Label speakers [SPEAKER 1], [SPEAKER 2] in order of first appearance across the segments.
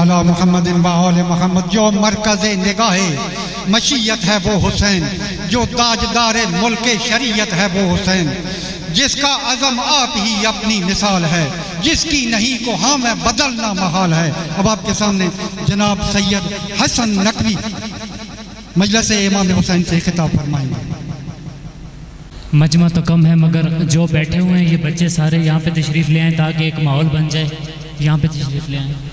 [SPEAKER 1] अला मुहम्मदिन व आले मुहम्मद। जो मरकज़ निगाहे मशीयत है वो हुसैन, जो ताजदार मुल्क शरीयत है वो हुसैन, जिसका अज़म आप ही अपनी मिसाल है, जिसकी नहीं को हाँ में बदलना महाल है। अब आपके सामने जनाब सैयद हसन नकवी मजलिस इमाम हुसैन से खिताब फरमाएंगे।
[SPEAKER 2] मजमा तो कम है मगर जो बैठे हुए हैं ये बच्चे सारे यहाँ पे तशरीफ़ ले आएँ ताकि एक माहौल बन जाए। यहाँ पे तशरीफ़ ले आएँ।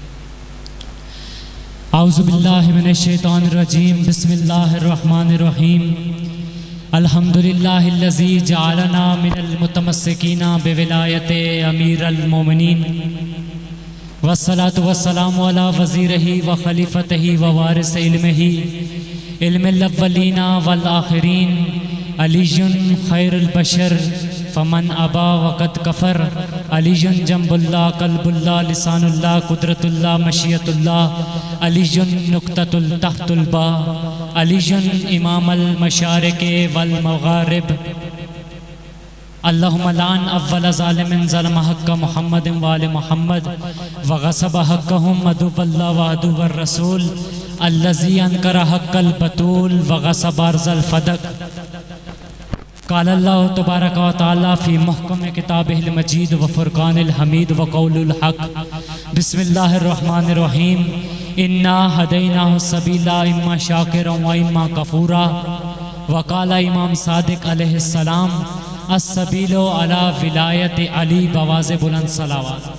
[SPEAKER 2] आऊज़ु बिल्लाहि मिनश्शैतानिर्रजीम बिस्मिल्लाहिर्रहमानिर्रहीम। अल्हम्दुलिल्लाहिल्लज़ी जअलना मिनल मुतमस्सिकीना बिविलायति अमीरुल मोमिनीन वस्सलातु वस्सलामु अला वज़ीरिही व खलीफतिही व वारिस इल्मिही इल्मिल अव्वलीना वल आखिरीन अलीजुन खैरुल बशर फमन अबा वक़द कफ़र। अलीजुन जंबुल्ला कल्बुल्ला लिसानुल्ला कुदरतुल्ला मशियतुल्ला अलीजुन नुक्ततुल तख्तुल बा अलीजुन इमामल मशारिक़ वल मग़ारिब। अल्लाहुम्मा लान अव्वल ज़ालिमिन ज़लम हक़्क़ मुहम्मदिन व आले मुहम्मद व ग़सब हक़्क़हुम अदुव्वल्लाह व अदुव्वर रसूल अल्लज़ी अनकरा हक़्क़ल बतूल व ग़सब अर्ज़ल फ़दक। क़ाल अल्लाहु तबारक व तआला फ़ी मुहकम किताबिहिल मजीद व फ़ुरक़ानिल हमीद व क़ौलुल हक़। बिस्मिल्लाहिर रहमानिर रहीम। इन्ना हदैनाहु सबीला इम्मा शाकिरन व इम्मा कफूरा। व क़ाला इमाम सादिक़ अलैहिस्सलाम अस्सबीलु अला विलायत अली बवाज़े बुलंद सलावत।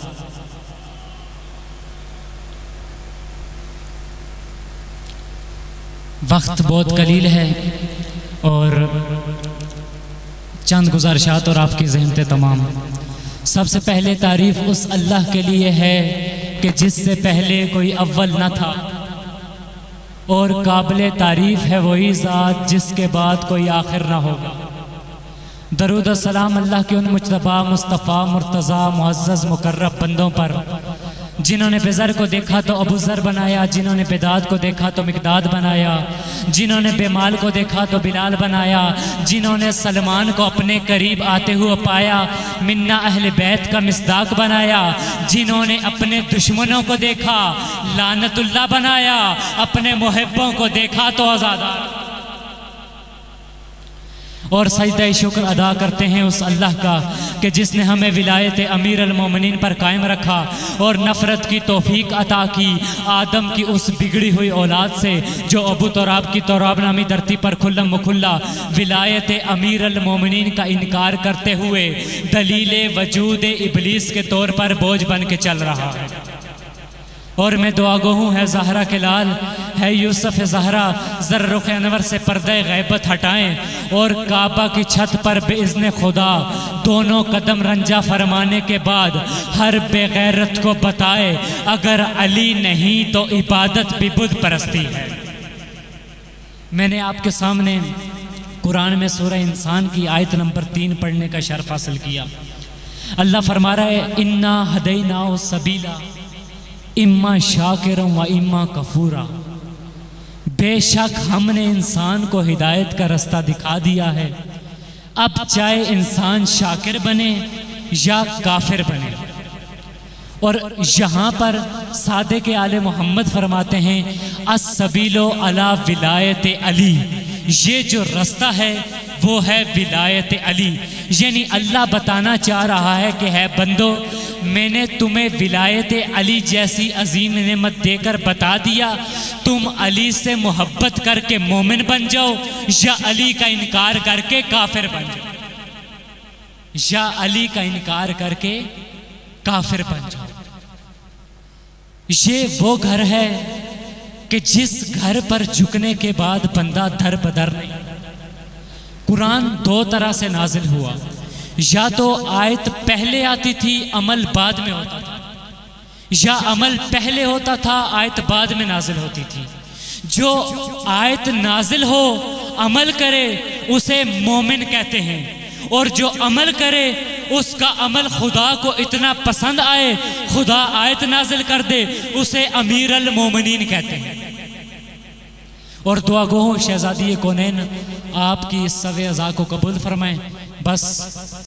[SPEAKER 2] वक्त बहुत कलील है और चंद गुज़ारिशात और आपकी ज़हमतें तमाम। सबसे पहले तारीफ़ उस अल्लाह के लिए है कि जिससे पहले कोई अव्वल न था, और काबिल तारीफ़ है वही ज़ात जिसके बाद कोई आखिर ना होगा। दरूद और सलाम अल्लाह के उन मुज्तबा मुस्तफ़ा मुर्तज़ा मुअज़्ज़ज़ मुकर्रब बंदों पर जिन्होंने बेज़र को देखा तो अबू ज़र बनाया, जिन्होंने बेदाद को देखा तो मिक़दाद बनाया, जिन्होंने बेमाल को देखा तो बिलाल बनाया, जिन्होंने सलमान को अपने करीब आते हुए पाया मिन्ना अहले बैत का मिस्दाक बनाया, जिन्होंने अपने दुश्मनों को देखा लानतुल्लाह बनाया, अपने मुहिब्बों को देखा तो आज़ादा। और सजदा शुक्र अदा करते हैं उस अल्लाह का कि जिसने हमें विलायत अमीर अल मोमिनीन पर कायम रखा और नफ़रत की तौफीक अता की आदम की उस बिगड़ी हुई औलाद से जो अबू तौराब की तौराब नामी धरती पर खुल्लम मुखुल्ला विलायत अमीर अल मोमिनीन का इनकार करते हुए दलील वजूद इबलीस के तौर पर बोझ बन के चल रहा है। और मैं दुआगो हूँ है ज़हरा के लाल है यूसुफ़ ज़हरा ज़र रुख अनवर से पर्दे गैबत हटाएं और काबा की छत पर बेइज़्न खुदा दोनों कदम रंजा फरमाने के बाद हर बेगैरत को बताए अगर अली नहीं तो इबादत भी बुत परस्ती है। मैंने आपके सामने कुरान में सूरह इंसान की आयत नंबर 3 पढ़ने का शर्फ हासिल किया। अल्लाह फरमा रहा है इन्ना हदैनाहु सबीला इम्मा शाकिरन व इम्मा कफूरा। बेशक हमने इंसान को हिदायत का रास्ता दिखा दिया है, अब चाहे इंसान शाकिर बने या काफिर बने। और यहाँ पर सादे के आले मोहम्मद फरमाते हैं अस्सबीलो अला विलायत अली, ये जो रास्ता है वो है विलायत अली। यानी अल्लाह बताना चाह रहा है कि है बंदो मैंने तुम्हें विलायत अली जैसी अजीम नेमत देकर बता दिया, तुम अली से मोहब्बत करके मोमिन बन जाओ या अली का इनकार करके काफिर बन जाओ, या अली का इनकार करके काफिर बन जाओ। ये वो घर है कि जिस घर पर झुकने के बाद बंदा दर बदर नहीं। कुरान 2 तरह से नाजिल हुआ, या तो आयत पहले आती थी अमल बाद में होता था, या अमल पहले होता था आयत बाद में नाजिल होती थी। जो आयत नाजिल हो अमल करे उसे मोमिन कहते हैं, और जो अमल करे उसका अमल खुदा को इतना पसंद आए खुदा आयत नाजिल कर दे उसे अमीर अल मोमिनीन कहते हैं। और दुआ गो शहजादी कौनैन आपकी इस सवे अज़ा को कबूल फरमाएं। बस